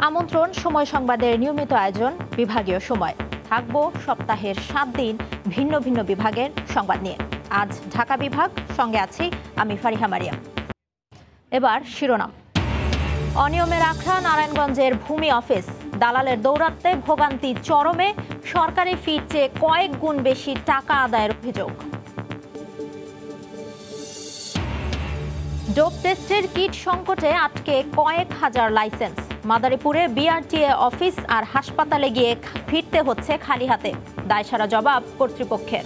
আমন্ত্রণ সময় সংবাদের নিয়মিত আয়োজন বিভাগীয় সময়। থাকবো সপ্তাহের 7 দিন ভিন্ন ভিন্ন বিভাগের সংবাদ নিয়ে। আজ ঢাকা বিভাগ, সঙ্গে আছি আমি ফারিহা মারিয়াম। এবার শিরোনাম। অনিয়মের আখড়া নারায়ণগঞ্জের ভূমি অফিস, দালালের দৌরাত্ম্যে ভোগান্তি চরমে, সরকারি ফির চেয়ে কয়েক গুণ বেশি টাকা আদায়ের অভিযোগ। ডোপ টেস্টের কিট সংকটে আটকে কয়েক হাজার লাইসেন্স। মাদারীপুরে বিআরটিএ অফিস আর হাসপাতালে গিয়ে ফিরতে হচ্ছে খালি হাতে, দায়সারা জবাব কর্তৃপক্ষের।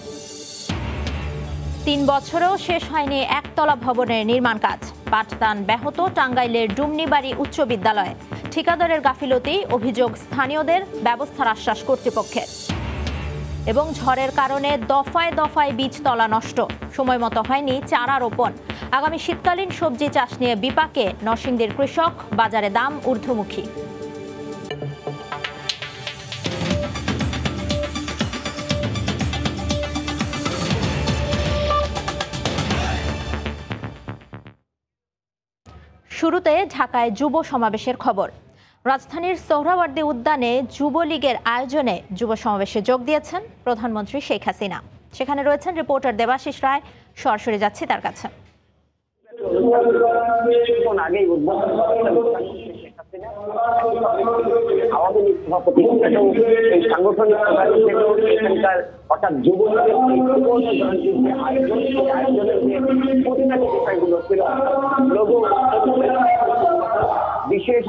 3 বছরেও শেষ হয়নি একতলা ভবনের নির্মাণ কাজ। পাঠদান ব্যাহত টাঙ্গাইলের ডুমনিবাড়ি উচ্চ বিদ্যালয়ে। ঠিকাদারের গাফিলতি অভিযোগ স্থানীয়দের, ব্যবস্থার আশ্বাস কর্তৃপক্ষের। এবং ঝড়ের কারণে দফায় দফায় বীজতলা নষ্ট, সময় মতো হয়নি চারা রোপণ। আগামী শীতকালীন সবজি চাষ নিয়ে বিপাকে নরসিংদীর কৃষক, বাজারে দাম ঊর্ধ্বমুখী। শুরুতে ঢাকায় যুব সমাবেশের খবর। রাজধানীর সোহরাওয়ার্দী উদ্যানে যুবলীগের আয়োজনে যুব সমাবেশে যোগ দিয়েছেন প্রধানমন্ত্রী শেখ হাসিনা। সেখানে রয়েছেন রিপোর্টার দেবাশিস রায়, সরাসরি যাচ্ছি তার কাছে। আওয়ামী লীগ সভাপতি এই সাংগঠনিক এখানকার অর্থাৎ যুবলীগের আয়োজনের যে প্রতিনিধি বিষয়গুলো ছিল, লোগো বিশেষ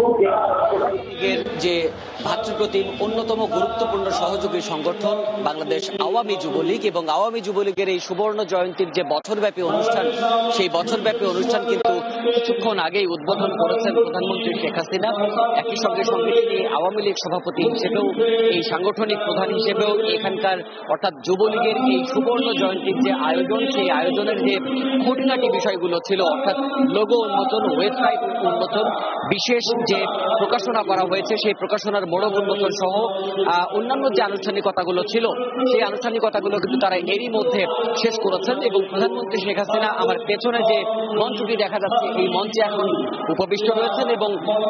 যে ভাতৃপ্রতিম অন্যতম গুরুত্বপূর্ণ সহযোগী সংগঠন বাংলাদেশ আওয়ামী যুবলীগ, এবং আওয়ামী যুবলীগের এই সুবর্ণ জয়ন্তীর যে বছরব্যাপী অনুষ্ঠান, সেই বছরব্যাপী অনুষ্ঠান কিন্তু কিছুক্ষণ আগেই উদ্বোধন করেছেন প্রধানমন্ত্রী শেখ হাসিনা। একই সঙ্গে সঙ্গে তিনি আওয়ামী লীগ সভাপতি হিসেবেও, এই সাংগঠনিক প্রধান হিসেবেও এখানকার অর্থাৎ যুবলীগের এই সুবর্ণ জয়ন্তীর যে আয়োজন, সেই আয়োজনের যে খুঁটিনাটি বিষয়গুলো ছিল, অর্থাৎ লোগো উন্মোচন, ওয়েবসাইট উন্মোচন, বিশেষ যে প্রকাশনা করা হয়েছে সেই প্রকাশনার মোড়ক উন্মোচন সহ অন্যান্য যে আনুষ্ঠানিকতাগুলো ছিল, সেই আনুষ্ঠানিকতাগুলো কিন্তু তারা এরই মধ্যে শেষ করেছেন। এবং প্রধানমন্ত্রী শেখ হাসিনা আমার পেছনে যে মঞ্চটি দেখা যাচ্ছে, এই মঞ্চে এখন উপবিষ্ট রয়েছেন এবং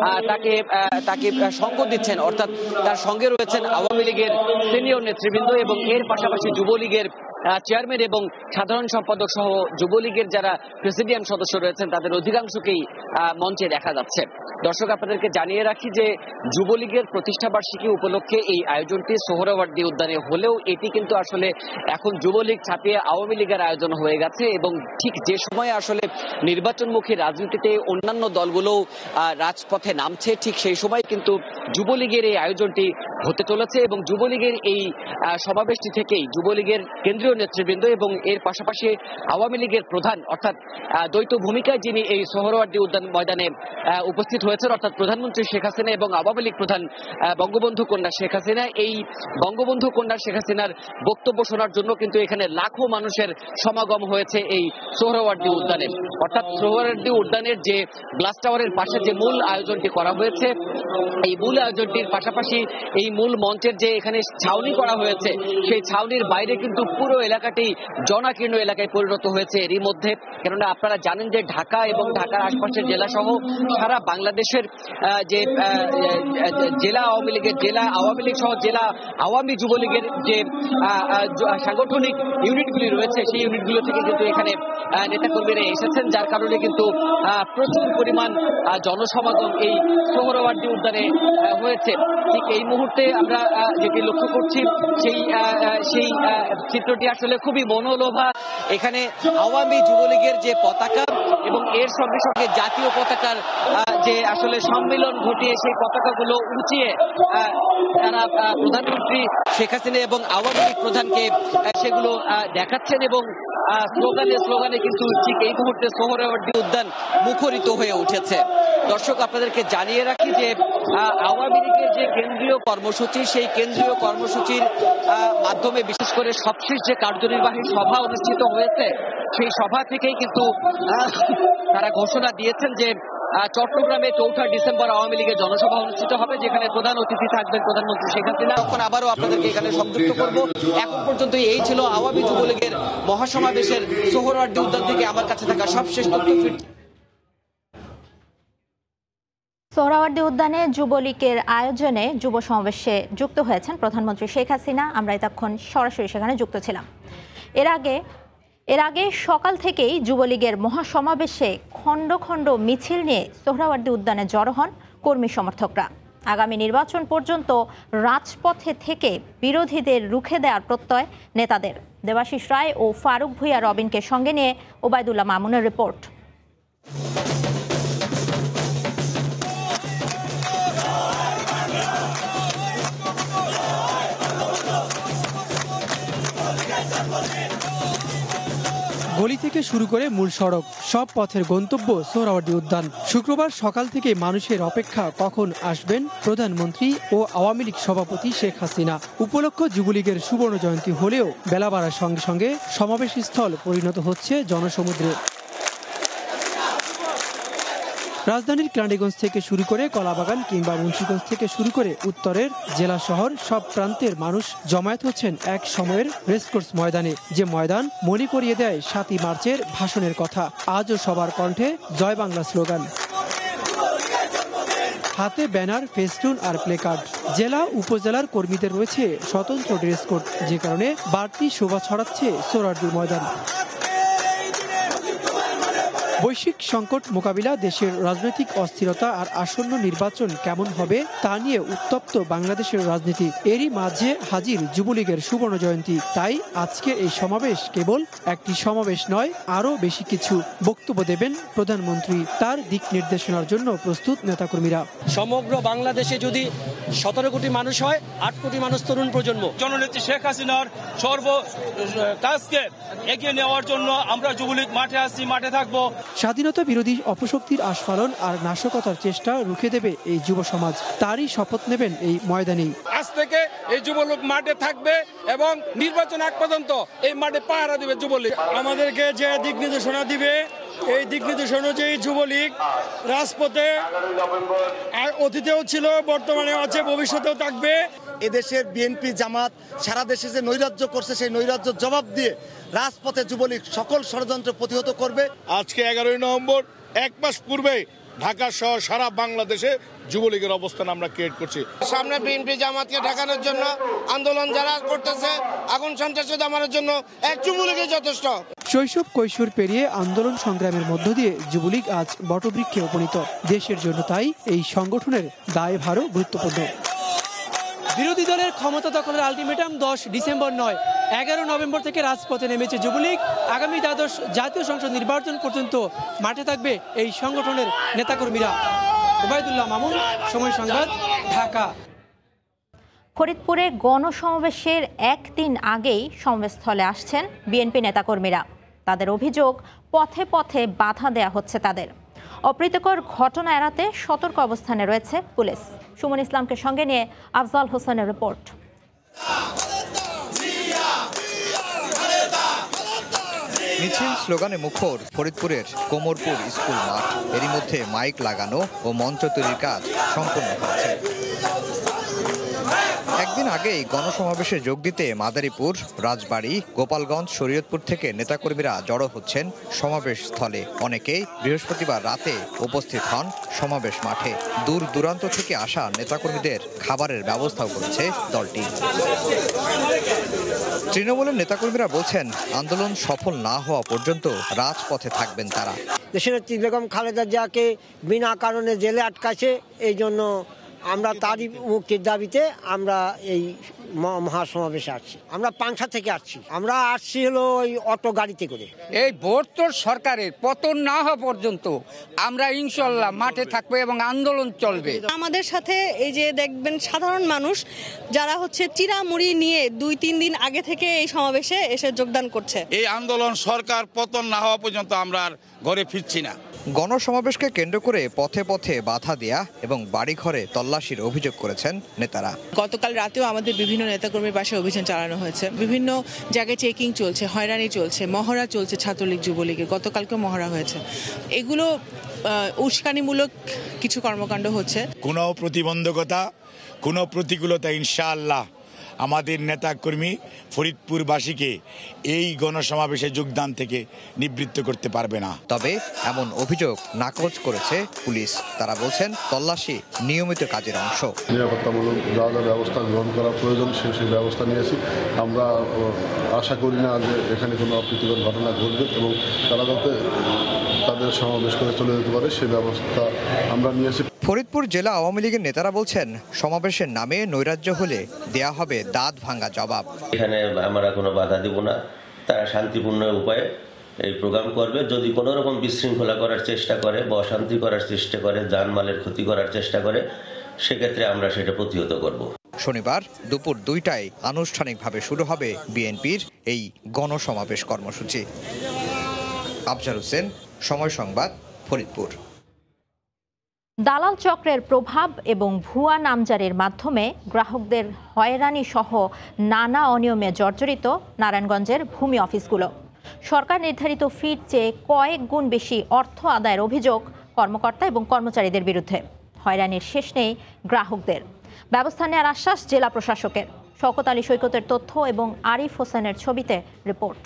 তাকে সঙ্গ দিচ্ছেন, অর্থাৎ তার সঙ্গে রয়েছেন আওয়ামী লীগের সিনিয়র নেতৃবৃন্দ এবং এর পাশাপাশি যুবলীগের চেয়ারম্যান এবং সাধারণ সম্পাদক সহ যুবলীগের যারা প্রেসিডিয়াম সদস্য রয়েছেন তাদের অধিকাংশকেই মঞ্চে দেখা যাচ্ছে। দর্শক, আপনাদেরকে জানিয়ে রাখি যে যুবলীগের প্রতিষ্ঠাবার্ষিকী উপলক্ষে এই আয়োজনটি সোহরাওয়ার্দী উদ্যানে হলেও এটি কিন্তু আসলে এখন যুবলীগ ছাপিয়ে আওয়ামী লীগের আয়োজন হয়ে গেছে। এবং ঠিক যে সময়ে আসলে নির্বাচনমুখী রাজনীতিতে অন্যান্য দলগুলো রাজপথে নামছে, ঠিক সেই সময় কিন্তু যুবলীগের এই আয়োজনটি হতে চলেছে। এবং যুবলীগের এই সমাবেশটি থেকেই যুবলীগের কেন্দ্রীয় নেতৃবৃন্দ এবং এর পাশাপাশি আওয়ামী লীগের প্রধান, অর্থাৎ দ্বৈত ভূমিকায় যিনি এই সোহরাওয়ার্দী উদ্যান ময়দানে উপস্থিত হয়েছেন, অর্থাৎ প্রধানমন্ত্রী শেখ হাসিনা এবং আওয়ামী লীগ প্রধান বঙ্গবন্ধু কন্যা শেখ হাসিনা, এই বঙ্গবন্ধু কন্যা শেখ হাসিনার বক্তব্য শোনার জন্য কিন্তু এখানে লাখো মানুষের সমাগম হয়েছে এই সোহরাওয়ার্দী উদ্যানে। অর্থাৎ সোহরাওয়ার্দী উদ্যানের যে গ্লাস টাওয়ারের পাশে যে মূল আয়োজনটি করা হয়েছে, এই মূল আয়োজনটির পাশাপাশি এই মূল মঞ্চের যে এখানে ছাউনি করা হয়েছে, সেই ছাউনির বাইরে কিন্তু পুরো এলাকাটি জনাকীর্ণ এলাকায় পরিণত হয়েছে এরই মধ্যে। কেননা আপনারা জানেন যে ঢাকা এবং ঢাকার আশপাশের জেলা সহ সারা বাংলাদেশের যে জেলা আওয়ামী লীগের, জেলা আওয়ামী লীগ সহ জেলা আওয়ামী যুবলীগের যে সাংগঠনিক ইউনিটগুলি রয়েছে, সেই ইউনিটগুলো থেকে কিন্তু এখানে নেতাকর্মীরা এসেছেন, যার কারণে কিন্তু প্রচুর পরিমাণ জনসমাগম এই সোহরাওয়ার্দী উদ্যানে হয়েছে। ঠিক এই মুহূর্তে আমরা যেটি লক্ষ্য করছি সেই চিত্রটি আসলে খুবই মনোলোভা। এখানে আওয়ামী যুবলীগের যে পতাকা এবং এর সঙ্গে সঙ্গে জাতীয় পতাকার যে আসলে সম্মিলন ঘটিয়ে সেই পতাকাগুলো উঁচিয়ে তারা প্রধানমন্ত্রী শেখ হাসিনা এবং আওয়ামী লীগ প্রধানকে সেগুলো দেখাচ্ছেন এবং স্লোগানে কিন্তু ঠিক এই মুহূর্তে সোহরাওয়ার্দী উদ্যান মুখরিত হয়ে উঠেছে। দর্শক, আপনাদেরকে জানিয়ে রাখি যে আওয়ামী লীগের যে কেন্দ্রীয় কর্মসূচি, সেই কেন্দ্রীয় কর্মসূচির মাধ্যমে বিশেষ করে সবশেষ যে কার্যনির্বাহী সভা অনুষ্ঠিত হয়েছে, সেই সভা থেকেই কিন্তু তারা ঘোষণা দিয়েছেন যে চট্টগ্রামে 4 ডিসেম্বর আওয়ামী লীগের জনসভা অনুষ্ঠিত হবে, যেখানে প্রধান অতিথি থাকবেন প্রধানমন্ত্রী শেখ হাসিনা। তখন আবারও আপনাদেরকে এখানে সংযুক্ত করব। এখন পর্যন্ত এই ছিল আওয়ামী যুবলীগের মহাসমাবেশের সোহরাওয়ার্দী উদ্যান থেকে আমার কাছে থাকা সবশেষ তথ্য। সোহরাওয়ার্দী উদ্যানে যুবলীগের আয়োজনে যুব সমাবেশে যুক্ত হয়েছেন প্রধানমন্ত্রী শেখ হাসিনা। আমরা এতক্ষণ সরাসরি সেখানে যুক্ত ছিলাম। এর আগে সকাল থেকেই যুবলীগের মহাসমাবেশে খণ্ড খণ্ড মিছিল নিয়ে সোহরাওয়ার্দী উদ্যানে জড়ো হন কর্মী সমর্থকরা। আগামী নির্বাচন পর্যন্ত রাজপথে থেকে বিরোধীদের রুখে দেওয়ার প্রত্যয় নেতাদের। দেবাশিস রায় ও ফারুক ভূঁইয়া রবিনকে সঙ্গে নিয়ে ওবায়দুল্লাহ মামুনের রিপোর্ট। গলি থেকে শুরু করে মূল সড়ক সব পথের গন্তব্য সোহরাওয়ার্দী উদ্যান। শুক্রবার সকাল থেকে মানুষের অপেক্ষা কখন আসবেন প্রধানমন্ত্রী ও আওয়ামী লীগ সভাপতি শেখ হাসিনা। উপলক্ষ যুবলীগের সুবর্ণ জয়ন্তী হলেও বেলা বাড়ার সঙ্গে সঙ্গে সমাবেশস্থল পরিণত হচ্ছে জনসমুদ্রে। রাজধানীর কেরানীগঞ্জ থেকে শুরু করে কলাবাগান কিংবা মুন্সিগঞ্জ থেকে শুরু করে উত্তরের জেলা শহর সব প্রান্তের মানুষ জমায়েত হচ্ছেন এক সময়ের রেসকোর্স ময়দানে, যে ময়দান মনে করিয়ে দেয় ৭ই মার্চের ভাষণের কথা। আজও সবার কণ্ঠে জয় বাংলা স্লোগান, হাতে ব্যানার, ফেস্টুন আর প্লেকার্ড। জেলা উপজেলার কর্মীদের রয়েছে স্বতন্ত্র ড্রেস কোড, যে কারণে বাড়তি শোভা ছড়াচ্ছে সোহরাওয়ার্দী ময়দান। বৈশ্বিক সংকট মোকাবিলা, দেশের রাজনৈতিক অস্থিরতা আর আসন্ন নির্বাচন কেমন হবে তা নিয়ে উত্তপ্ত বাংলাদেশের রাজনীতি। এরই মাঝে হাজির যুবলীগের সুবর্ণ জয়ন্তী। তাই আজকের এই সমাবেশ কেবল একটি সমাবেশ নয়, আরও বেশি কিছু। বক্তব্য দেবেন প্রধানমন্ত্রী, তার দিক নির্দেশনার জন্য প্রস্তুত নেতাকর্মীরা। সমগ্র বাংলাদেশে যদি 17 কোটি মানুষ হয়, 8 কোটি মানুষ তরুণ প্রজন্ম। জননেত্রী শেখ হাসিনার সর্ব কাজকে এগিয়ে নেওয়ার জন্য আমরা যুবলীগ মাঠে আসছি, মাঠে থাকবো। স্বাধীনতা বিরোধী অপশক্তির আস্ফালন আর নাশকতার চেষ্টা রুখে দেবে এই যুব সমাজ। তারই শপথ নেবেন এই ময়দানেই। আজ থেকে এই যুবলীগ মাঠে থাকবে এবং নির্বাচন আগ পর্যন্ত এই মাঠে পাহারা দিবে যুবলীগ। আমাদেরকে যে দিক নির্দেশনা দিবে, এই দিক নির্দেশনা অনুযায়ী যুবলীগ রাজপথে অতীতেও ছিল, বর্তমানে আছে, ভবিষ্যতেও থাকবে। এদেশের বিএনপি জামাত সারা দেশে যে নৈরাজ্য করছে, সেই নৈরাজ্য জবাব দিয়ে রাজপথে যুবলীগ সকল ষড়যন্ত্র প্রতিহত করবে। আজকে 11ই নভেম্বর, এক মাস পূর্বে ঢাকা সহ সারা বাংলাদেশে যুবলীগের অবস্থান আমরা ক্রিয়েট করছি। সামনে বিএনপি জামাতকে ঠেকানোর জন্য আন্দোলন যারা করতেছে, আগুন সন্ত্রাস দমানোর জন্য এক যুবলীগই যথেষ্ট। শৈশব কৈশোর পেরিয়ে আন্দোলন সংগ্রামের মধ্য দিয়ে যুবলীগ আজ বটবৃক্ষে উপনীত। দেশের জন্য তাই এই সংগঠনের দায়ভারও গুরুত্বপূর্ণ। বিরোধী দলের ক্ষমতা দখলের আলটিমেটাম 10 ডিসেম্বর নয়, 11 নভেম্বর থেকে রাজপথে নেমেছে যুবলীগ। আগামী দ্বাদশ জাতীয় সংসদ নির্বাচন পর্যন্ত মাঠে থাকবে এই সংগঠনের নেতাকর্মীরা। ওবায়দুল্লাহ মামুন, সময় সংবাদ, ঢাকা। ফরিদপুরে গণসমাবেশের একদিন আগেই সমাবেশস্থলে আসছেন বিএনপি নেতাকর্মীরা। তাদের অভিযোগ, পথে পথে বাধা দেয়া হচ্ছে তাদের। অপ্রীতিকর ঘটনা এড়াতে সতর্ক অবস্থানে রয়েছে পুলিশ। সুমন ইসলামকে সঙ্গে নিয়ে আফজাল হোসেনের রিপোর্ট। মিছিল স্লোগানে মুখর ফরিদপুরের কোমরপুর স্কুল মাঠ। এরই মধ্যে মাইক লাগানো ও মঞ্চ তৈরির কাজ সম্পন্ন হয়েছে। একদিন আগেই গণসমাবেশে যোগ দিতে মাদারীপুর, রাজবাড়ী, গোপালগঞ্জ, শরীয়তপুর থেকে নেতাকর্মীরা জড়ো হচ্ছেন সমাবেশ স্থলে। অনেকেই বৃহস্পতিবার রাতে উপস্থিত হন সমাবেশ মাঠে। দূর দূরান্ত থেকে আসা নেতাকর্মীদের খাবারের ব্যবস্থাও করেছে দলটি। তৃণমূলের নেতাকর্মীরা বলছেন, আন্দোলন সফল না হওয়া পর্যন্ত রাজপথে থাকবেন তারা। দেশনেত্রী বেগম খালেদা জিয়াকে বিনা কারণে জেলে আটকাছে, এই জন্য আমরা তারই মুক্তির দাবিতে আমরা এই মহাসমাবেশে আসছি। আমরা পাংশা থেকে আসছি, আমরা আসছি হলো ওই অটো গাড়িতে করে। এই বর্তমান সরকারের পতন না হওয়া পর্যন্ত আমরা ইনশাল্লাহ মাঠে থাকবো এবং আন্দোলন চলবে। আমাদের সাথে এই যে দেখবেন সাধারণ মানুষ যারা হচ্ছে চিরামুড়ি নিয়ে 2-3 দিন আগে থেকে এই সমাবেশে এসে যোগদান করছে। এই আন্দোলন সরকার পতন না হওয়া পর্যন্ত আমরা আর ঘরে ফিরছি না। গণসমাবেশকে কেন্দ্র করে পথে পথে বাধা দেয়া এবং বাড়িঘরে তল্লাশির অভিযোগ করেছেন নেতারা। গতকাল রাতেও আমাদের বিভিন্ন নেতাকর্মীর পাশে অভিযান চালানো হয়েছে, বিভিন্ন জায়গায় চেকিং চলছে, হয়রানি চলছে, মহড়া চলছে ছাত্রলীগ যুবলীগের। গতকালকেও মহড়া হয়েছে। এগুলো উস্কানিমূলক কিছু কর্মকাণ্ড হচ্ছে। কোনো প্রতিবন্ধকতা, কোনো প্রতিকূলতা ইনশাআল্লাহ আমাদের নেতাকর্মী ফরিদপুরবাসীকে এই গণসমাবেশে যোগদান থেকে নিবৃত্ত করতে পারবে না। তবে এমন অভিযোগ নাকচ করেছে পুলিশ। তারা বলছেন তল্লাশি নিয়মিত কাজের অংশ। নিরাপত্তামূলক যা যা ব্যবস্থা গ্রহণ করা প্রয়োজন সেই ব্যবস্থা নিয়েছি। আমরা আশা করি না যে এখানে কোনো অপ্রীতিকর ঘটনা ঘটবে এবং তারা যাতে তাদের সমাবেশ করে চলে যেতে পারে সেই ব্যবস্থা আমরা নিয়েছি। ফরিদপুর জেলা আওয়ামী লীগের নেতারা বলছেন সমাবেশের নামে নৈরাজ্য হলে দেয়া হবে দাঁত ভাঙা জবাব। এখানে আমরা কোনো বাধা দেব না, তারা শান্তিপূর্ণ উপায়ে এই প্রোগ্রাম করবে। যদি কোনো রকম বিশৃঙ্খলা করার চেষ্টা করে বা অশান্তি করার চেষ্টা করে, জানমালের ক্ষতি করার চেষ্টা করে, সেক্ষেত্রে আমরা সেটা প্রতিহত করব। শনিবার দুপুর 2টায় আনুষ্ঠানিকভাবে শুরু হবে বিএনপির এই গণসমাবেশ কর্মসূচি। আফজার হোসেন, সময় সংবাদ, ফরিদপুর। দালাল চক্রের প্রভাব এবং ভুয়া নামজারির মাধ্যমে গ্রাহকদের হয়রানি সহ নানা অনিয়মে জর্জরিত নারায়ণগঞ্জের ভূমি অফিসগুলো। সরকার নির্ধারিত ফির চেয়ে কয়েক গুণ বেশি অর্থ আদায়ের অভিযোগ কর্মকর্তা এবং কর্মচারীদের বিরুদ্ধে। হয়রানির শেষ নেই গ্রাহকদের। ব্যবস্থা নেওয়ার আশ্বাস জেলা প্রশাসকের। শওকত আলী সৈকতের তথ্য এবং আরিফ হোসেনের ছবিতে রিপোর্ট।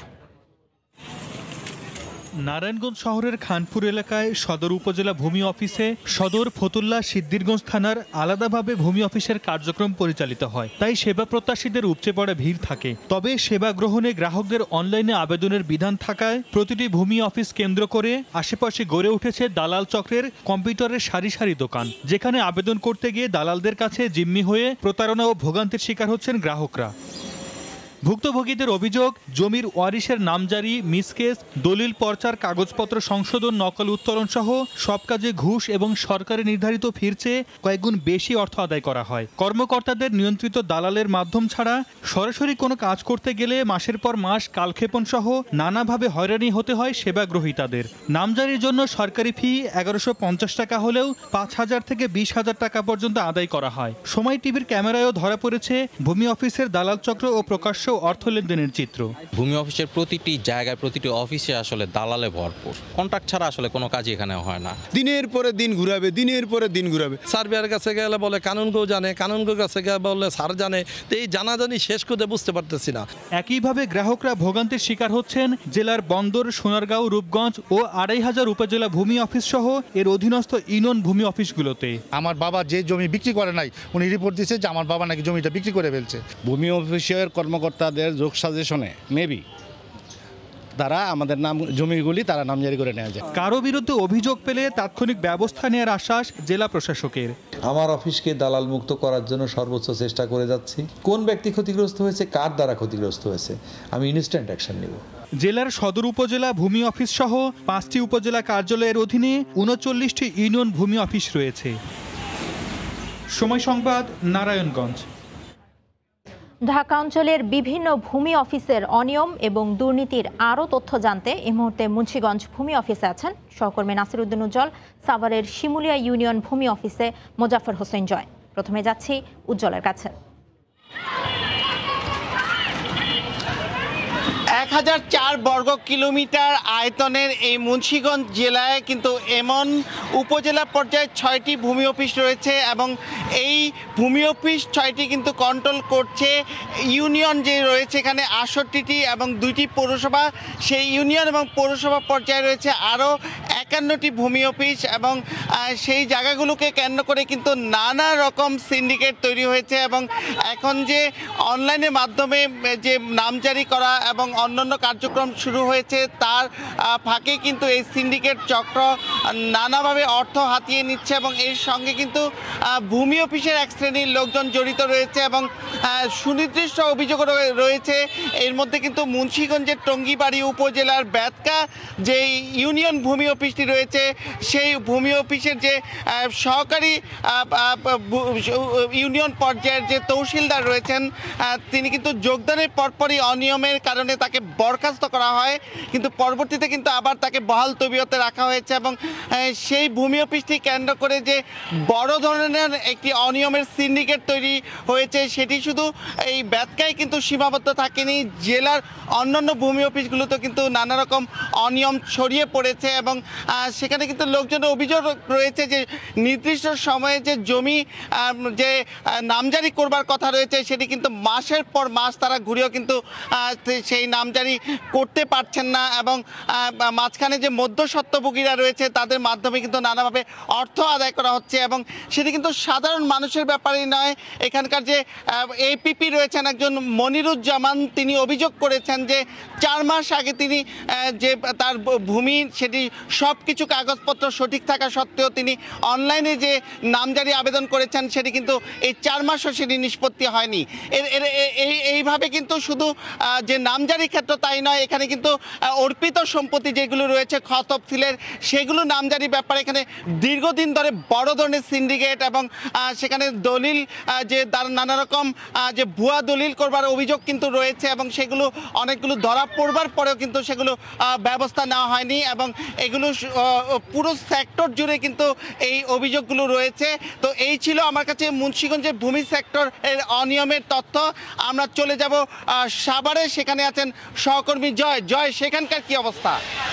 নারায়ণগঞ্জ শহরের খানপুর এলাকায় সদর উপজেলা ভূমি অফিসে সদর ফতুল্লা সিদ্দিরগঞ্জ থানার আলাদাভাবে ভূমি অফিসের কার্যক্রম পরিচালিত হয়, তাই সেবা প্রত্যাশীদের উপচে পড়া ভিড় থাকে। তবে সেবা গ্রহণে গ্রাহকদের অনলাইনে আবেদনের বিধান থাকায় প্রতিটি ভূমি অফিস কেন্দ্র করে আশেপাশে গড়ে উঠেছে দালাল চক্রের কম্পিউটারের সারি সারি দোকান, যেখানে আবেদন করতে গিয়ে দালালদের কাছে জিম্মি হয়ে প্রতারণা ও ভোগান্তির শিকার হচ্ছেন গ্রাহকরা। ভুক্তভোগীদের অভিযোগ, জমির ওয়ারিশের নামজারি, মিসকেস, দলিল পর্চার কাগজপত্র সংশোধন, নকল উত্তোলন সহ সব কাজে ঘুষ এবং সরকারি নির্ধারিত ফির চেয়ে কয়েকগুণ বেশি অর্থ আদায় করা হয়। কর্মকর্তাদের নিয়ন্ত্রিত দালালের মাধ্যম ছাড়া সরাসরি কোনো কাজ করতে গেলে মাসের পর মাস কালক্ষেপণ সহ নানাভাবে হয়রানি হতে হয় সেবাগ্রহীতাদের। নামজারির জন্য সরকারি ফি 1150 টাকা হলেও 5000 থেকে 20,000 টাকা পর্যন্ত আদায় করা হয়। সময় টিভির ক্যামেরায়ও ধরা পড়েছে ভূমি অফিসের দালাল চক্র ও প্রকাশ্য অর্থ লেনদেনের চিত্র। ভূমি অফিসের প্রতিটি জায়গায়, প্রতিটি অফিসে আসলে দালালে ভরপুর। কন্ট্রাক্ট ছাড়া আসলে কোনো কাজই এখানে হয় না। দিনের পরে দিন ঘুরাবে, দিনের পরে দিন ঘুরাবে। সার্ভেয়ার কাছে গেলে বলে কানুনগো জানে, কানুনগোর কাছে গেলে বলে স্যার জানে। তো এই জানাজানি শেষ করতে বুঝতে পারতেছি না। একইভাবে গ্রাহকরা ভোগান্তির শিকার হচ্ছেন জেলার বন্দর, সোনারগাঁও, রূপগঞ্জ ও 2500 উপজেলা ভূমি অফিস সহ এর অধীনস্থ ইউনিয়ন ভূমি অফিসগুলোতে। আমার বাবা যে জমি বিক্রি করে নাই, উনি রিপোর্ট দিয়েছে যে আমার বাবা নাকি জমিটা বিক্রি করে ফেলছে। ভূমি অফিসের কর্মকর্তাদের যোগ সাজেশনে মেবি তারা আমাদের নাম জমিগুলি তারা নামজারি করে নেওয়া যায়। কারো বিরুদ্ধে অভিযোগ পেলে তাৎক্ষণিক ব্যবস্থা নেওয়ার আশ্বাস জেলা প্রশাসকের। আমার অফিসকে দালাল মুক্ত করার জন্য সর্বোচ্চ চেষ্টা করে যাচ্ছি। কোন ব্যক্তি ক্ষতিগ্রস্ত হয়েছে, কার দ্বারা ক্ষতিগ্রস্ত হয়েছে, আমি ইনস্ট্যান্ট অ্যাকশন নেব। জেলার সদর উপজেলা ভূমি অফিস সহ 5টি উপজেলা কার্যালয়ের অধীনে 39টি ইউনিয়ন ভূমি অফিস রয়েছে। সময় সংবাদ, নারায়ণগঞ্জ। ঢাকা অঞ্চলের বিভিন্ন ভূমি অফিসের অনিয়ম এবং দুর্নীতির আরও তথ্য জানতে এই মুহূর্তে মুন্সিগঞ্জ ভূমি অফিসে আছেন সহকর্মী নাসিরউদ্দিন উজ্জ্বল। সাভারের শিমুলিয়া ইউনিয়ন ভূমি অফিসে মোজাফফর হোসেন জয়। প্রথমে যাচ্ছি উজ্জ্বলের কাছে। 1004 বর্গ কিলোমিটার আয়তনের এই মুন্সিগঞ্জ জেলায় কিন্তু এমন উপজেলা পর্যায়ে 6টি ভূমি অফিস রয়েছে এবং এই ভূমি অফিস 6টি কিন্তু কন্ট্রোল করছে ইউনিয়ন যে রয়েছে এখানে 68টি এবং 2টি পৌরসভা। সেই ইউনিয়ন এবং পৌরসভা পর্যায়ে রয়েছে আরও 51টি ভূমি অফিস এবং সেই জায়গাগুলোকে কেন্দ্র করে কিন্তু নানা রকম সিন্ডিকেট তৈরি হয়েছে এবং এখন যে অনলাইনের মাধ্যমে যে নামজারি করা এবং অন্যান্য কার্যক্রম শুরু হয়েছে তার ফাঁকে কিন্তু এই সিন্ডিকেট চক্র নানাভাবে অর্থ হাতিয়ে নিচ্ছে এবং এর সঙ্গে কিন্তু ভূমি অফিসের এক শ্রেণীর লোকজন জড়িত রয়েছে এবং সুনির্দিষ্ট অভিযোগ রয়েছে। এর মধ্যে কিন্তু মুন্সিগঞ্জের টঙ্গীবাড়ি উপজেলার বেতকা যে ইউনিয়ন ভূমি অফিসটি রয়েছে সেই ভূমি অফিসের যে সহকারী ইউনিয়ন পর্যায়ের যে তহসিলদার রয়েছেন তিনি কিন্তু যোগদানের পরপরই অনিয়মের কারণে তাকে বরখাস্ত করা হয়, কিন্তু পরবর্তীতে কিন্তু আবার তাকে বহাল তবিয়তে রাখা হয়েছে এবং সেই ভূমি অফিসটি কেন্দ্র করে যে বড় ধরনের একটি অনিয়মের সিন্ডিকেট তৈরি হয়েছে সেটি শুধু এই বেতকায় কিন্তু সীমাবদ্ধ থাকেনি, জেলার অন্যান্য ভূমি অফিসগুলোতেও কিন্তু নানা রকম অনিয়ম ছড়িয়ে পড়েছে এবং সেখানে কিন্তু লোকজনের অভিযোগ রয়েছে যে নির্দিষ্ট সময়ে যে জমি যে নামজারি করবার কথা রয়েছে সেটি কিন্তু মাসের পর মাস তারা ঘুরেও কিন্তু সেই নামজারি করতে পারছেন না, এবং মাঝখানে যে মধ্যস্বত্বভোগীরা রয়েছে তাদের মাধ্যমে কিন্তু নানাভাবে অর্থ আদায় করা হচ্ছে, এবং সেটি কিন্তু সাধারণ মানুষের ব্যাপারেই নয়। এখানকার যে এপিপি রয়েছেন একজন মনিরুজ্জামান, তিনি অভিযোগ করেছেন যে 4 মাস আগে তিনি যে তার ভূমি সেটি সব কিছু কাগজপত্র সঠিক থাকা সত্ত্বেও তিনি অনলাইনে যে নামজারি আবেদন করেছেন সেটি কিন্তু এই 4 মাসও সেটি নিষ্পত্তি হয়নি। এইভাবে কিন্তু শুধু যে নামজারি ক্ষেত্র তাই নয়, এখানে কিন্তু অর্পিত সম্পত্তি যেগুলো রয়েছে খ তফসিলের সেগুলো নামজারি ব্যাপারে এখানে দীর্ঘদিন ধরে বড় ধরনের সিন্ডিকেট, এবং সেখানে দলিল যে নানা রকম যে ভুয়া দলিল করবার অভিযোগ কিন্তু রয়েছে, এবং সেগুলো অনেকগুলো ধরা পড়বার পরেও কিন্তু সেগুলো ব্যবস্থা নেওয়া হয়নি, এবং এগুলো পুরো সেক্টর জুড়ে কিন্তু এই অভিযোগগুলো রয়েছে। তো এই ছিল আমার কাছে মুন্সিগঞ্জের ভূমি সেক্টর এর অনিয়মের তথ্য। আমরা চলে যাব সাভারে, সেখানে আছেন সহকর্মী জয়, সেখানকার কি অবস্থা?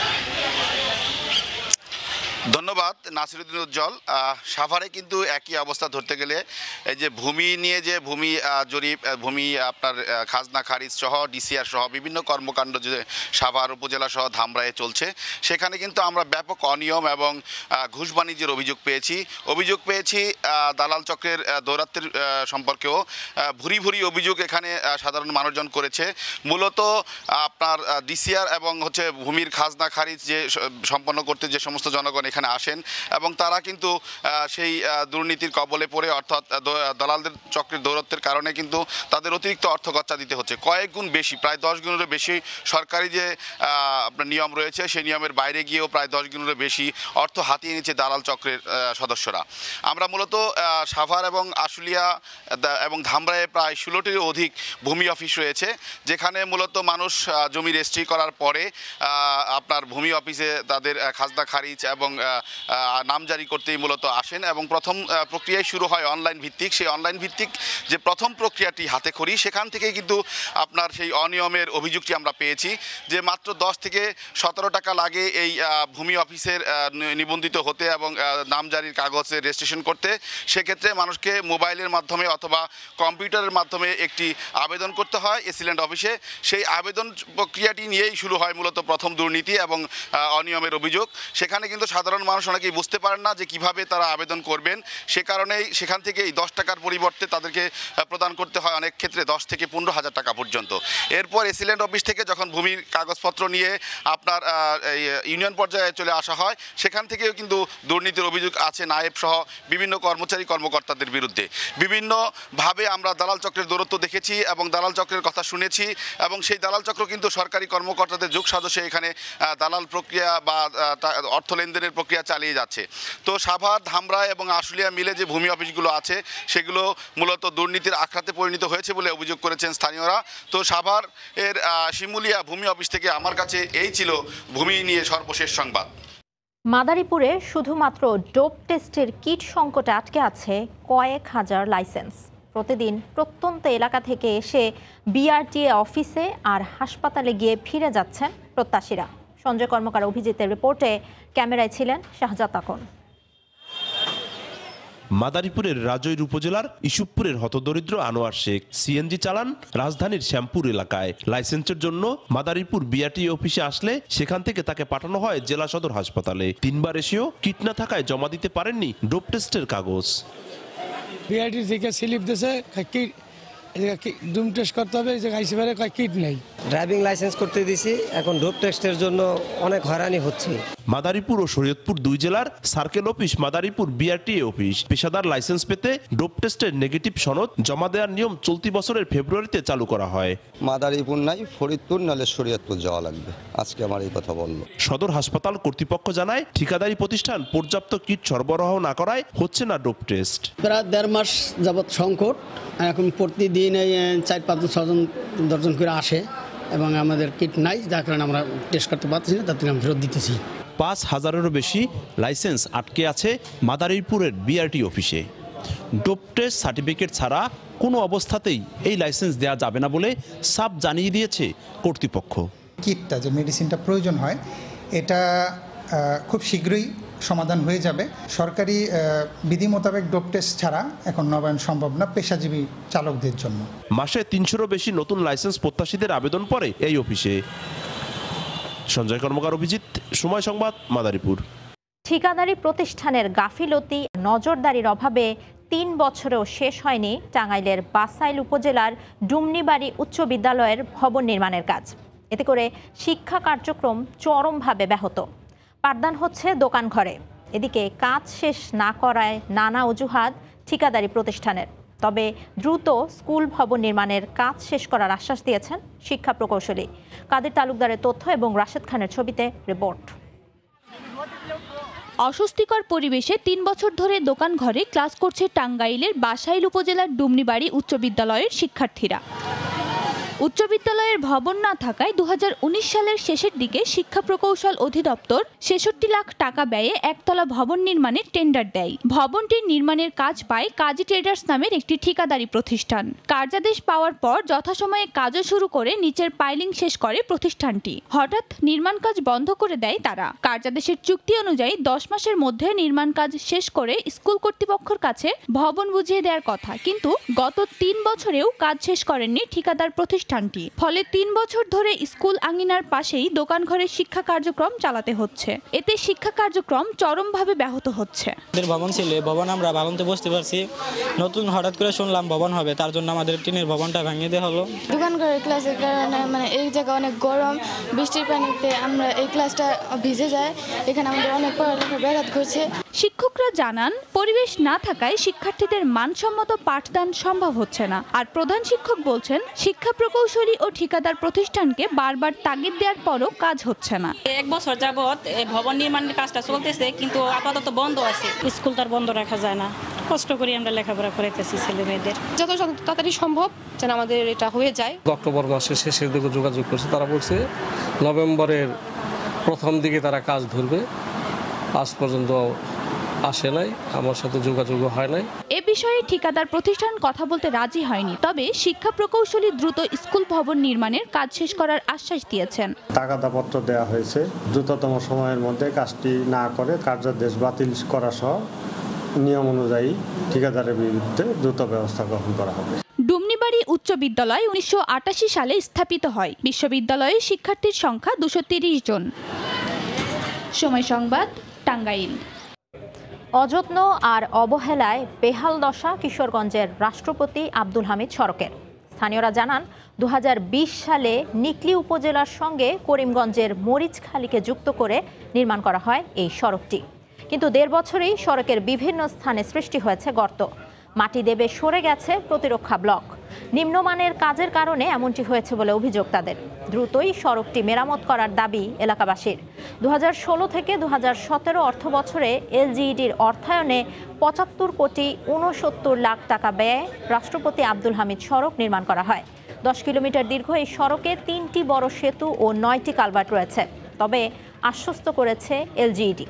ধন্যবাদ নাসিরুদ্দিন উজ্জ্বল। সাভারে কিন্তু একই অবস্থা ধরতে গেলে এই যে ভূমি নিয়ে যে ভূমি জরিপ, ভূমি আপনার খাজনা খারিজ সহ ডিসিআর সহ বিভিন্ন কর্মকাণ্ড যে সাভার উপজেলা সহ ধামরায়ে চলছে, সেখানে কিন্তু আমরা ব্যাপক অনিয়ম এবং ঘুষ বাণিজ্যের অভিযোগ পেয়েছি। দালাল চক্রের দৌরাত্মের সম্পর্কেও ভুরি ভুরি অভিযোগ এখানে সাধারণ মানুষজন করেছে। মূলত আপনার ডিসিআর এবং হচ্ছে ভূমির খাজনা খারিজ যে সম্পন্ন করতে যে সমস্ত জনগণ এখানে আসেন, এবং তারা কিন্তু সেই দুর্নীতির কবলে পড়ে, অর্থাৎ দালালদের চক্রের দৌরত্বের কারণে কিন্তু তাদের অতিরিক্ত অর্থ খরচা দিতে হচ্ছে, কয়েক গুণ বেশি, প্রায় 10 গুণেরও বেশি সরকারি যে আপনার নিয়ম রয়েছে সেই নিয়মের বাইরে গিয়েও প্রায় 10 গুণেরও বেশি অর্থ হাতিয়ে নিচ্ছে দালাল চক্রের সদস্যরা। আমরা মূলত সাভার এবং আশুলিয়া এবং ধামরায়ে প্রায় 16টির অধিক ভূমি অফিস রয়েছে, যেখানে মূলত মানুষ জমি রেজিস্ট্রি করার পরে আপনার ভূমি অফিসে তাদের খাজনা খারিজ এবং নামজারি করতেই মূলত আসেন, এবং প্রথম প্রক্রিয়ায় শুরু হয় অনলাইন ভিত্তিক। সেই অনলাইন ভিত্তিক যে প্রথম প্রক্রিয়াটি হাতে খড়ি, সেখান থেকে কিন্তু আপনার সেই অনিয়মের অভিযোগটি আমরা পেয়েছি যে মাত্র 10 থেকে 17 টাকা লাগে এই ভূমি অফিসের নিবন্ধিত হতে এবং নামজারির কাগজে রেজিস্ট্রেশন করতে। সেক্ষেত্রে মানুষকে মোবাইলের মাধ্যমে অথবা কম্পিউটারের মাধ্যমে একটি আবেদন করতে হয় এসিল্যান্ড অফিসে। সেই আবেদন প্রক্রিয়াটি নিয়েই শুরু হয় মূলত প্রথম দুর্নীতি এবং অনিয়মের অভিযোগ। সেখানে কিন্তু সাধারণ মানুষ অনেকেই বুঝতে পারেন না যে কিভাবে তারা আবেদন করবেন, সে কারণেই সেখান থেকে এই 10 টাকার পরিবর্তে তাদেরকে প্রদান করতে হয় অনেক ক্ষেত্রে 10 থেকে 15,000 টাকা পর্যন্ত। এরপর এসিল্যান্ড অফিস থেকে যখন ভূমির কাগজপত্র নিয়ে আপনার ইউনিয়ন পর্যায়ে চলে আসা হয়, সেখান থেকেও কিন্তু দুর্নীতির অভিযোগ আছে নায়েব সহ বিভিন্ন কর্মচারী-কর্মকর্তাদের বিরুদ্ধে। বিভিন্নভাবে আমরা দালাল চক্রের দৌরত্ব দেখেছি এবং দালাল চক্রের কথা শুনেছি, এবং সেই দালাল চক্র কিন্তু সরকারি কর্মকর্তাদের যোগ সাজসে এখানে দালাল প্রক্রিয়া বা অর্থ লেনদেনের প্রক্রিয়া চালিয়ে যাচ্ছে। তো সাভার, ধামরা এবং আশুলিয়া মিলে যে ভূমি অফিসগুলো আছে সেগুলো মূলত দুর্নীতির আখড়াতে পরিণত হয়েছে বলে অভিযোগ করেছেন স্থানীয়রা। তো সাভার এর শিমুলিয়া ভূমি অফিস থেকে আমার কাছে এই ছিল ভূমি নিয়ে সর্বশেষ সংবাদ। মাদারীপুরে শুধুমাত্র ডোপ টেস্টের কিট সংকটে আটকে আছে কয়েক হাজার লাইসেন্স। প্রতিদিন প্রত্যন্ত এলাকা থেকে এসে বিআরটিএ অফিসে আর হাসপাতালে গিয়ে ফিরে যাচ্ছেন প্রত্যাশীরা। সঞ্জয় কর্মকার অভিজিতের রিপোর্টে ক্যামেরায় ছিলেন শাহজাদ আকন। মাদারীপুরের রাজৈর উপজেলার ইসুফপুরের হতদরিদ্র আনোয়ার শেখ সিএনজি চালান রাজধানীর শ্যামপুর এলাকায়। লাইসেন্সের জন্য মাদারীপুর বিআরটিএ অফিসে আসলে সেখান থেকে তাকে পাঠানো হয় জেলা সদর হাসপাতালে। 3 বার এসেও কিট না থাকায় জমা দিতে পারেননি ডোপ টেস্টের কাগজ। বিআরটি থেকে স্লিপ দিয়েছে, ডোপ টেস্ট করতে হবে, কিট নেই। ড্রাইভিং লাইসেন্স করতে দিছি, এখন ডোপ টেস্টের জন্য অনেক হয়রানি হচ্ছে। মাদারীপুর ও শরীয়তপুর 2 জেলার circle office Madaripur BRTA office পেশাদার লাইসেন্স পেতে ডোপ টেস্টের নেগেটিভ সনদ জমা দেওয়ার নিয়ম চলতি বছরের ফেব্রুয়ারিতে চালু করা হয়। মাদারীপুর নাই, ফরিদপুর নালে শরীয়তপুর যাওয়া লাগবে। আজকে আমার এই কথা বললো। সদর হাসপাতাল কর্তৃপক্ষ জানায় ঠিকাদারি প্রতিষ্ঠান পর্যাপ্ত কিট সরবরাহ না করায় হচ্ছে না ডোপ টেস্ট। প্রায় 1.5 মাস যাবৎ সংকট। এখন প্রতিদিন 4-5-6 দর্জন করে আসে এবং আমাদের কিট নাই, যার কারণে আমরা টেস্ট করতে পারছি না, তার থেকে আমরা ফেরত দিতেছি। 5,000-এরও বেশি লাইসেন্স আটকে আছে মাদারীপুরের বিআরটি অফিসে। ডোপ টেস্ট সার্টিফিকেট ছাড়া কোনো অবস্থাতেই এই লাইসেন্স দেওয়া যাবে না বলে সাফ জানিয়ে দিয়েছে কর্তৃপক্ষ। কিটটা যে মেডিসিনটা প্রয়োজন হয় এটা খুব শীঘ্রই সমাধান হয়ে যাবে। সরকারি বিধি মোতাবেক ডোপ টেস্ট ছাড়া এখন নবায়ন সম্ভব না পেশাজীবী চালকদের জন্য। মাসে 300-রও বেশি নতুন লাইসেন্স প্রত্যাশীদের আবেদন পড়ে এই অফিসে। সঞ্জয় কর্মকার, অভিজিৎ, সময় সংবাদ, মাদারীপুর। ঠিকাদারি প্রতিষ্ঠানের গাফিলতি নজরদারির অভাবে 3 বছরেও শেষ হয়নি টাঙ্গাইলের বাসাইল উপজেলার ডুমনিবাড়ি উচ্চ বিদ্যালয়ের ভবন নির্মাণের কাজ। এতে করে শিক্ষা কার্যক্রম চরমভাবে ব্যাহত। পাঠদান হচ্ছে দোকান ঘরে। এদিকে কাজ শেষ না করায় নানা অজুহাত ঠিকাদারি প্রতিষ্ঠানের। তবে দ্রুত স্কুল ভবন নির্মাণের কাজ শেষ করার আশ্বাস দিয়েছেন শিক্ষা প্রকৌশলী। কাদের তালুকদারের তথ্য এবং রাশেদ খানের ছবিতে রিপোর্ট। অস্বস্তিকর পরিবেশে 3 বছর ধরে দোকান ঘরে ক্লাস করছে টাঙ্গাইলের বাসাইল উপজেলার ডুমনিবাড়ি উচ্চ বিদ্যালয়ের শিক্ষার্থীরা। উচ্চ বিদ্যালয়ের ভবন না থাকায় 2019 সালের শেষের দিকে শিক্ষা প্রকৌশল অধিদপ্তর 66 লাখ টাকা ব্যয়ে একতলা ভবন নির্মাণের টেন্ডার দেয়। ভবনটির নির্মাণের কাজ পায় কাজী ট্রেডার্স নামের একটি ঠিকাদারি প্রতিষ্ঠান। কার্যাদেশ পাওয়ার পর যথাসময়ে কাজও শুরু করে নিচের পাইলিং শেষ করে প্রতিষ্ঠানটি। হঠাৎ নির্মাণ কাজ বন্ধ করে দেয় তারা। কার্যাদেশের চুক্তি অনুযায়ী 10 মাসের মধ্যে নির্মাণ কাজ শেষ করে স্কুল কর্তৃপক্ষের কাছে ভবন বুঝিয়ে দেওয়ার কথা, কিন্তু গত 3 বছরেও কাজ শেষ করেননি ঠিকাদার প্রতিষ্ঠান। ফলে 3 বছর ধরে স্কুল আঙিনার পাশেই দোকান ঘরে শিক্ষা কার্যক্রম চালাতে হচ্ছে। এতে শিক্ষা কার্যক্রম চরমভাবে ব্যাহত হচ্ছে। ভবন ছিল, ভবন আমরা ভাঙতে বসতে পারছি, নতুন হঠাৎ করে শুনলাম ভবন হবে, তার জন্য আমাদের টিনের ভবনটা ভেঙে দেওয়া হলো। দোকান ঘরের ক্লাসের কারণে এই জায়গা অনেক গরম, বৃষ্টির পানিতে আমরা এই ক্লাসটা ভিজে যায়, এখানে আমাদের অনেক পড়ালেখা ব্যাঘাত ঘটছে। শিক্ষকরা জানান পরিবেশ না থাকায় শিক্ষার্থীদের মানসম্মত পাঠদান সম্ভব হচ্ছে না। আর প্রধান শিক্ষক বলছেন শিক্ষা প্রকৌশলী ও ঠিকাদার প্রতিষ্ঠানকে বারবার তাগিদ দেওয়ার পরও কাজ হচ্ছে না। 1 বছর যাবৎ ভবন নির্মাণের কাজটা চলতেছে, কিন্তু আপাতত বন্ধ আছে। স্কুল তার বন্ধ রাখা যায় না, কষ্ট করে আমরা লেখাপড়া করাইতেছি ছেলে মেয়েদের। যত তাড়াতাড়ি সম্ভব যেন আমাদের এটা হয়ে যায়। অক্টোবর মাসের শেষের দিকে যোগাযোগ করছে, তারা বলছে নভেম্বরের প্রথম দিকে তারা কাজ ধরবে। আজ পর্যন্ত আসে নাই, আমার সাথে যোগাযোগ হয় নাই। এ বিষয়ে ঠিকাদার প্রতিষ্ঠান কথা বলতে রাজি হয়নি। তবে শিক্ষা প্রকৌশলী দ্রুত স্কুল ভবন নির্মাণের কাজ শেষ করার আশ্বাস দিয়েছেন। তাগাদাপত্র দেওয়া হয়েছে, দ্রুততম সময়ের মধ্যে কাজটি না করে কার্যাদেশ বাতিল করা সহ নিয়ম অনুযায়ী ঠিকাদারের বিরুদ্ধে দ্রুত ব্যবস্থা গ্রহণ করা হবে। ডুমনিবাড়ি উচ্চ বিদ্যালয় 1988 সালে স্থাপিত হয়। বিশ্ববিদ্যালয়ে শিক্ষার্থীর সংখ্যা 230 জন। সময় সংবাদ, টাঙ্গাইল। অযত্ন আর অবহেলায় বেহাল দশা কিশোরগঞ্জের রাষ্ট্রপতি আব্দুল হামিদ সড়কের। স্থানীয়রা জানান 2020 সালে নিকলি উপজেলার সঙ্গে করিমগঞ্জের মরিচখালীকে যুক্ত করে নির্মাণ করা হয় এই সড়কটি। কিন্তু 1.5 বছরেই সড়কের বিভিন্ন স্থানে সৃষ্টি হয়েছে গর্ত। মাটি দেবে সরে গেছে প্রতিরক্ষা ব্লক। নিম্নমানের কাজের কারণে এমনটি হয়েছে বলে অভিযোগ তাদের। দ্রুতই সড়কটি মেরামত করার দাবি এলাকাবাসীর। 2016 থেকে 2017 অর্থ বছরে এলজিইডির অর্থায়নে 75 কোটি 69 লাখ টাকা ব্যয়ে রাষ্ট্রপতি আব্দুল হামিদ সড়ক নির্মাণ করা হয়। 10 কিলোমিটার দীর্ঘ এই সড়কে 3টি বড় সেতু ও 9টি কালভার্ট রয়েছে। তবে আশ্বস্ত করেছে এলজিইডি।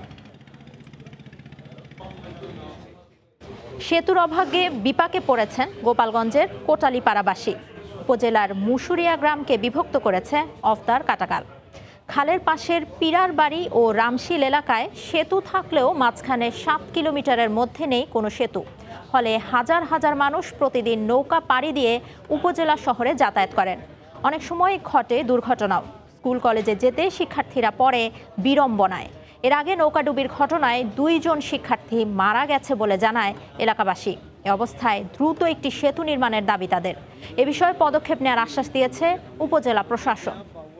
সেতুর অভাবে বিপাকে পড়েছেন গোপালগঞ্জের কোটালীপাড়াবাসী। উপজেলার মুসুরিয়া গ্রামকে বিভক্ত করেছে অফতার কাটাকাল। খালের পাশের পিরার বাড়ি ও রামশিল এলাকায় সেতু থাকলেও মাঝখানে 7 কিলোমিটারের মধ্যে নেই কোনো সেতু। ফলে হাজার হাজার মানুষ প্রতিদিন নৌকা পাড়ি দিয়ে উপজেলা শহরে যাতায়াত করেন। অনেক সময় ঘটে দুর্ঘটনাও। স্কুল কলেজে যেতে শিক্ষার্থীরা পড়ে বিড়ম্বনায়। এর আগে নৌকাডুবির ঘটনায় 2 জন শিক্ষার্থী মারা গেছে বলে জানায় এলাকাবাসী। এ অবস্থায় দ্রুত একটি সেতু নির্মাণের দাবি তাদের। এ বিষয়ে পদক্ষেপ নেওয়ার আশ্বাস দিয়েছে উপজেলা প্রশাসন।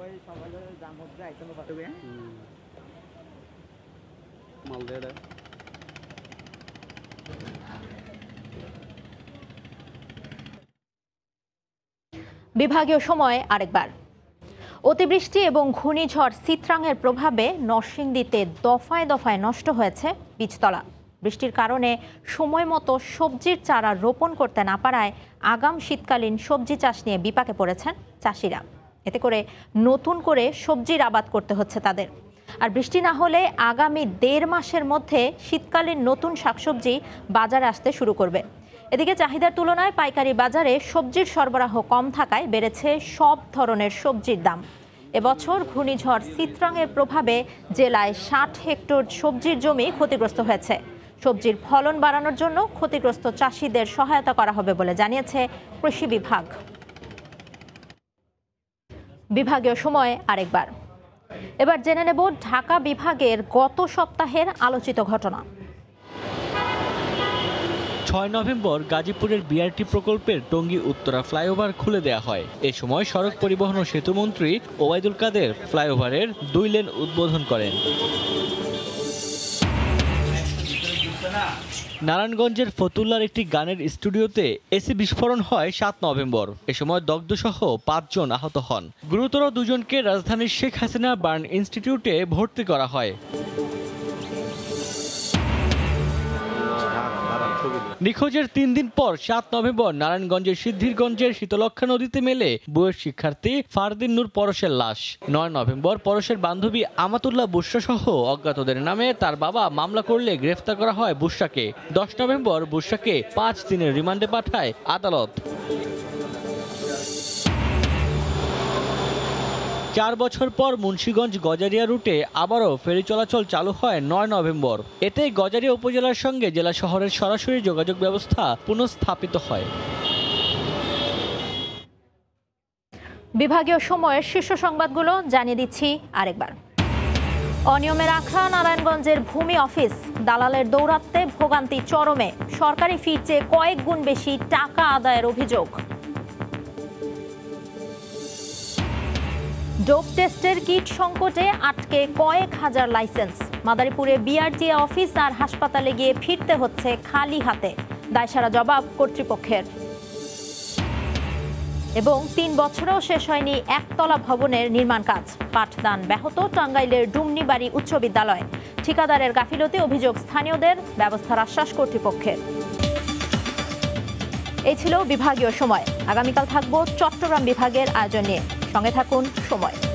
বিভাগীয় সময় আরেকবার। অতিবৃষ্টি এবং ঘূর্ণিঝড় চিত্রাঙের প্রভাবে নরসিংদীতে দফায় দফায় নষ্ট হয়েছে বীজতলা। বৃষ্টির কারণে সময় মতো সবজির চারা রোপণ করতে না পারায় আগাম শীতকালীন সবজি চাষ নিয়ে বিপাকে পড়েছেন চাষিরা। এতে করে নতুন করে সবজির আবাদ করতে হচ্ছে তাদের। আর বৃষ্টি না হলে আগামী 1.5 মাসের মধ্যে শীতকালীন নতুন শাকসবজি বাজারে আসতে শুরু করবে। এদিকে চাহিদার তুলনায় পাইকারি বাজারে সবজির সরবরাহ কম থাকায় বেড়েছে সব ধরনের সবজির দাম। এবছর ঘূর্ণিঝড় সিত্রাংয়ের প্রভাবে জেলায় 60 হেক্টর সবজির জমি ক্ষতিগ্রস্ত হয়েছে। সবজির ফলন বাড়ানোর জন্য ক্ষতিগ্রস্ত চাষিদের সহায়তা করা হবে বলে জানিয়েছে কৃষি বিভাগ। বিভাগীয় সময় আরেকবার। এবার জেনে নেব ঢাকা বিভাগের গত সপ্তাহের আলোচিত ঘটনা। 6 নভেম্বর গাজীপুরের বিআরটি প্রকল্পের টঙ্গী উত্তরা ফ্লাইওভার খুলে দেওয়া হয়। এ সময় সড়ক পরিবহন ও সেতুমন্ত্রী ওবায়দুল কাদের ফ্লাইওভারের 2 লেন উদ্বোধন করেন। নারায়ণগঞ্জের ফতুল্লার একটি গানের স্টুডিওতে এসি বিস্ফোরণ হয় 7 নভেম্বর। এ সময় দগ্ধসহ 5 জন আহত হন। গুরুতর 2 জনকে রাজধানীর শেখ হাসিনা বার্ন ইনস্টিটিউটে ভর্তি করা হয়। নিখোঁজের 3 দিন পর 7 নভেম্বর নারায়ণগঞ্জের সিদ্ধিরগঞ্জের শীতলক্ষা নদীতে মেলে বুয়েট শিক্ষার্থী ফারদিন নূর পরশের লাশ। 9 নভেম্বর পরশের বান্ধবী আমাতুল্লাহ বুশরা সহ অজ্ঞাতদের নামে তার বাবা মামলা করলে গ্রেফতার করা হয় বুশরাকে। 10 নভেম্বর বুশরাকে 5 দিনের রিমান্ডে পাঠায় আদালত। 4 বছর পর মুন্সিগঞ্জ গজারিয়া রুটে আবারও ফেরি চলাচল চালু হয় 9 নভেম্বর। এতে গজারিয়া উপজেলার সঙ্গে জেলা শহরের সরাসরি যোগাযোগ ব্যবস্থা পুনঃস্থাপিত হয়। বিভাগীয় সময়ের শীর্ষ সংবাদগুলো জানিয়ে দিচ্ছি আরেকবার। অনিয়মের আখড়া নারায়ণগঞ্জের ভূমি অফিস, দালালের দৌরাত্মে ভোগান্তি চরমে, সরকারি ফির চেয়ে কয়েক গুণ বেশি টাকা আদায়ের অভিযোগ। ডোপ টেস্টের কিট সংকটে আটকে কয়েক হাজার লাইসেন্স। মাদারীপুরে বিআরটি অফিস আর হাসপাতালে গিয়ে ফিরতে হচ্ছে খালি হাতে, দায়সারা জবাব কর্তৃপক্ষের। এবং 3 বছরেও শেষ হয়নি একতলা ভবনের নির্মাণ কাজ, পাঠদান ব্যাহত টাঙ্গাইলের ডুমনিবাড়ি উচ্চ বিদ্যালয়। ঠিকাদারের গাফিলতি অভিযোগ স্থানীয়দের, ব্যবস্থার আশ্বাস কর্তৃপক্ষের। এই ছিল বিভাগীয় সময়। আগামীকাল থাকবো চট্টগ্রাম বিভাগের আয়োজন নিয়ে। সঙ্গে থাকুন সময়।